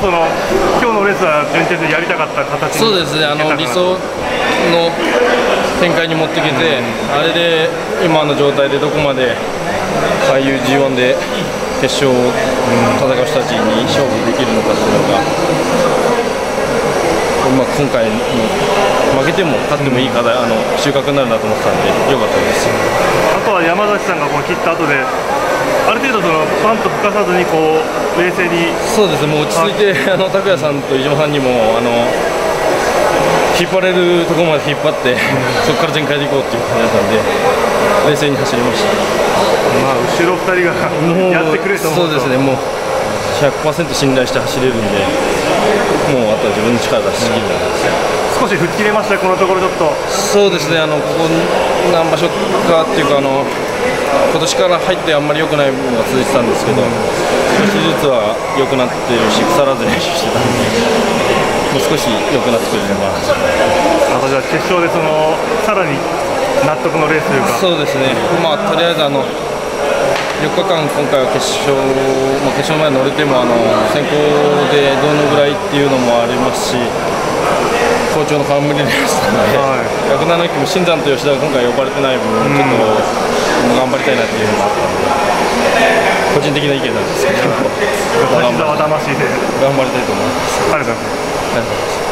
その今日のレースは順天でやりたかった形に。 そうですね、理想の展開に持ってきて、あれで今の状態でどこまでああいう G1 で決勝を戦う人たちに勝負できるのかっていうのが、今回負けても勝ってもいい課題、収穫になるなと思ってたんで良かったです。 あとは山崎さんがこう切った後である程度そのパンと吹かさずにこう冷静に。 そうですね、もう落ち着いて拓也さんと飯島さんにも引っ張れるところまで引っ張ってそこから全開でいこうっていう感じだったんで冷静に走りました。 まあ後ろ2人がやってくれると思うと。 そうですね、もう 100% 信頼して走れるんで、もうあとは自分の力出し切るだけです。 少し吹っ切れました、このところちょっと。 そうですね、ここ何場所かっていうか、今年から入ってあんまり良くないものが続いてたんですけど、少しずつは良くなってるし、腐らず練習してたんで、もう少し良くなってくるのかな。 あとじゃあ決勝でさらに納得のレースというか。 そうですね、とりあえず4日間、今回は決勝まで乗れても選考でどのぐらいっていうのもありますし、好調の冠でしたので、107期も新山と吉田が今回呼ばれてない分、ちょっと頑張りたいなっていうのがあったので、個人的な意見なんですけど、 滝沢魂で頑張りたいと思います。 ありがとうございます。